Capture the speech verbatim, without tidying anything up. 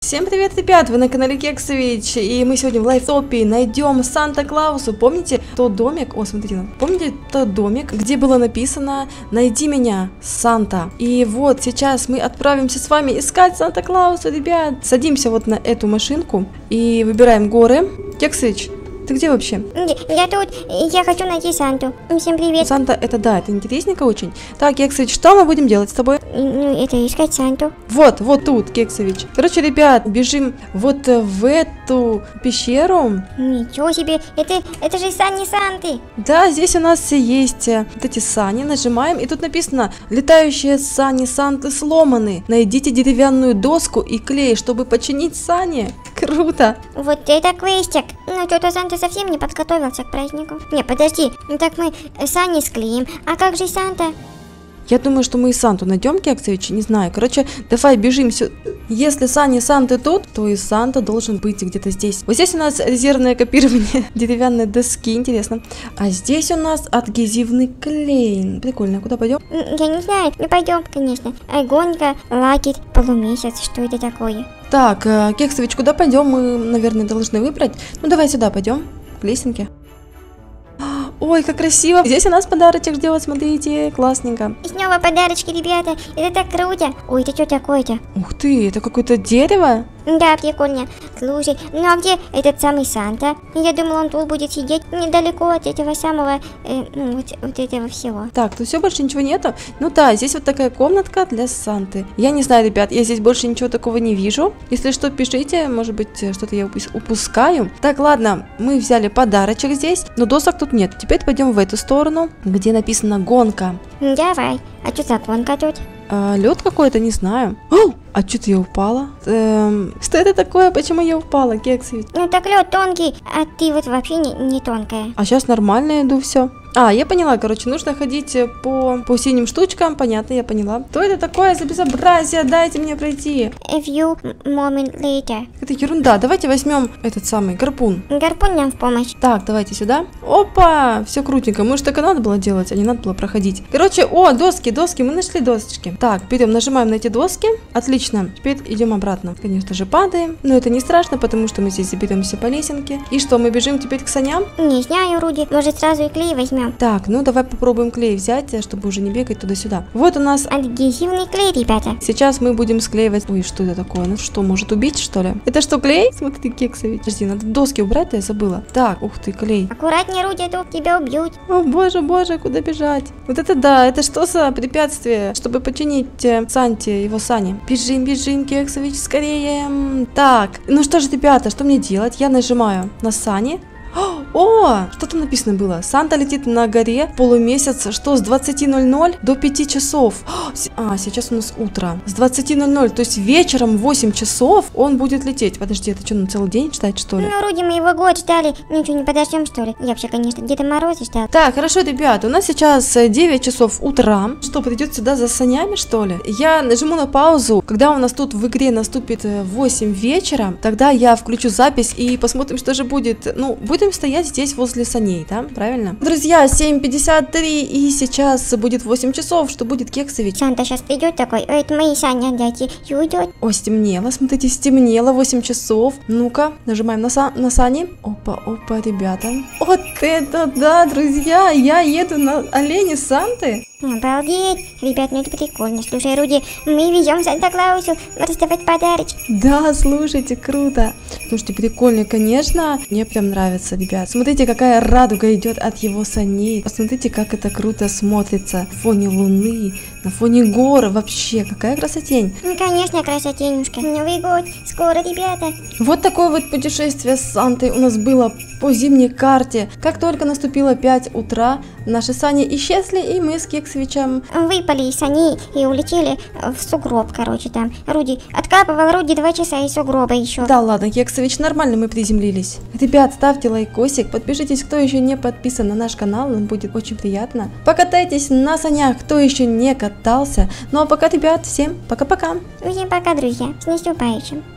Всем привет, ребят! Вы на канале Кексович, и мы сегодня в лайфтопе найдем Санта-Клаусу. Помните тот домик? О, смотрите, помните тот домик, где было написано «Найди меня, Санта». И вот сейчас мы отправимся с вами искать Санта-Клауса, ребят. Садимся вот на эту машинку и выбираем горы. Кексович, ты где вообще? Я тут, я хочу найти Санту. Всем привет. Санта, это да, это интересненько очень. Так, Кексович, что мы будем делать с тобой? Ну, это искать Санту. Вот, вот тут, Кексович. Короче, ребят, бежим вот в эту пещеру. Ничего себе, это, это же сани Санты. Да, здесь у нас есть вот эти сани, нажимаем, и тут написано: летающие сани Санты сломаны. Найдите деревянную доску и клей, чтобы починить сани. Круто. Вот это квестик. Ну, что-то Санта совсем не подготовился к празднику. Не, подожди, ну так мы сани склеим. А как же Санта? Я думаю, что мы и Санту найдем, Кексович, не знаю. Короче, давай бежим сюда. Если сани Санты тут, то и Санта должен быть где-то здесь. Вот здесь у нас резервное копирование деревянной доски, интересно. А здесь у нас адгезивный клей. Прикольно, куда пойдем? Я не знаю, мы пойдем, конечно. Гонка, лагерь, полумесяц, что это такое? Так, Кексович, куда пойдем? Мы, наверное, должны выбрать. Ну, давай сюда пойдем, к лесенке. Ой, как красиво. Здесь у нас подарочек ждет, смотрите, классненько. И снова подарочки, ребята. Это так круто. Ой, это что такое-то? Ух ты, это какое-то дерево? Да, прикольно. Слушай, ну а где этот самый Санта? Я думала, он тут будет сидеть недалеко от этого самого, э, ну, вот, вот этого всего. Так, тут все, больше ничего нету. Ну да, здесь вот такая комнатка для Санты. Я не знаю, ребят, я здесь больше ничего такого не вижу. Если что, пишите, может быть, что-то я упускаю. Так, ладно, мы взяли подарочек здесь, но досок тут нет. Теперь пойдем в эту сторону, где написано «Гонка». Давай. А что за гонка тут? А, лед какой-то, не знаю. О, а что-то я упала. Эм, что это такое? Почему я упала, Кексович? Ну так лед тонкий, а ты вот вообще не, не тонкая. А сейчас нормально иду, все. А, я поняла, короче, нужно ходить по, по синим штучкам, понятно, я поняла. Что это такое за безобразие? Дайте мне пройти. A few moment later. Это ерунда, давайте возьмем этот самый гарпун. Гарпун нам в помощь. Так, давайте сюда. Опа, все крутенько, может так и надо было делать, а не надо было проходить. Короче, о, доски, доски, мы нашли досочки. Так, берем, нажимаем на эти доски, отлично, теперь идем обратно. Конечно же, падаем, но это не страшно, потому что мы здесь заберемся по лесенке. И что, мы бежим теперь к саням? Не знаю, Руди, может сразу и клей возьмем. Так, ну давай попробуем клей взять, чтобы уже не бегать туда-сюда. Вот у нас адгезивный клей, ребята. Сейчас мы будем склеивать. Ой, что это такое? Ну что, может убить, что ли? Это что, клей? Смотри, Кексович. Подожди, надо доски убрать, я забыла. Так, ух ты, клей. Аккуратнее, Руди, а то тебя убьют. О, боже, боже, куда бежать? Вот это да, это что за препятствие, чтобы починить э, Санте его сани? Бежим, бежим, Кексович, скорее. Так, ну что же, ребята, что мне делать? Я нажимаю на сани. О, что там написано было? Санта летит на горе полумесяц, что с двадцати ноль-ноль до пяти часов. А, сейчас у нас утро. С двадцати ноль-ноль, то есть вечером в восемь часов он будет лететь. Подожди, это что, на целый день ждать, что ли? Ну, Руди, мы его год ждали. Ничего, не подождем, что ли? Я вообще, конечно, Деда Мороза ждал. Так, хорошо, ребята, у нас сейчас девять часов утра. Что, придет сюда за санями, что ли? Я нажму на паузу. Когда у нас тут в игре наступит восемь вечера, тогда я включу запись и посмотрим, что же будет. Ну, будем стоять здесь возле саней, да? Правильно? Друзья, семь пятьдесят три, и сейчас будет восемь часов. Что будет, Кексович? Санта сейчас придет такой: ой, это мои сани, отдайте, и уйдет. О, стемнело, смотрите, стемнело, восемь часов. Ну-ка, нажимаем на, са на сани. Опа, опа, ребята. Вот это да, друзья, я еду на олене Санты. Обалдеть! Ребят, ну это прикольно. Слушай, Руди, мы везем Санта-Клаусу раздавать подарочки. Да, слушайте, круто. Слушайте, прикольно, конечно. Мне прям нравится, ребят. Смотрите, какая радуга идет от его саней. Посмотрите, как это круто смотрится. На фоне луны, на фоне гор. Вообще, какая красотень. Ну, конечно, красотенюшка. Новый год. Скоро, ребята. Вот такое вот путешествие с Сантой у нас было по зимней карте. Как только наступило пять утра, наши сани исчезли, и мы с Кексовичем выпали из саней и улетели в сугроб, короче, там. Руди откапывал Руди два часа из сугроба еще. Да ладно, Кексович, нормально мы приземлились. Ребят, ставьте лайкосик, подпишитесь, кто еще не подписан на наш канал, нам будет очень приятно. Покатайтесь на санях, кто еще не катался. Ну а пока, ребят, всем пока-пока. Всем пока, друзья, с наступающим.